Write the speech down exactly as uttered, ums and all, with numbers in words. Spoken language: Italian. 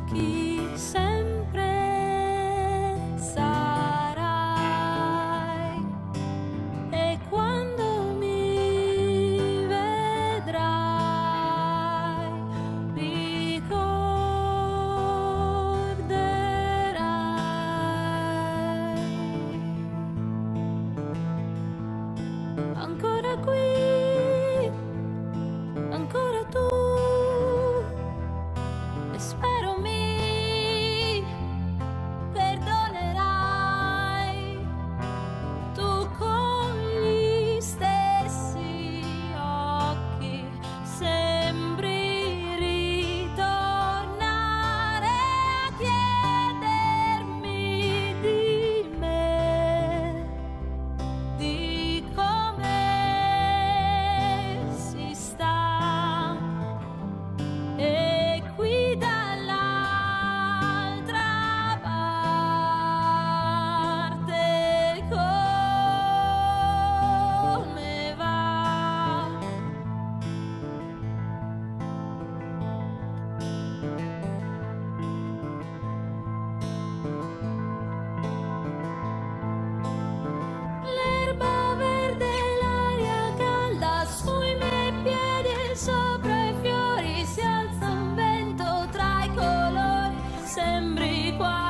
occhi sempre sarai, e quando mi vedrai ricorderai. Ancora qui, ancora tu, e spero mi perdonerai. Tu con gli stessi occhi sembri ritornare a chiedermi di me, di come si sta. E qui dall'altra parte come va? L'erba verde, l'aria calda sui miei piedi e sopra i fiori, si alza un vento tra i colori, sembri qua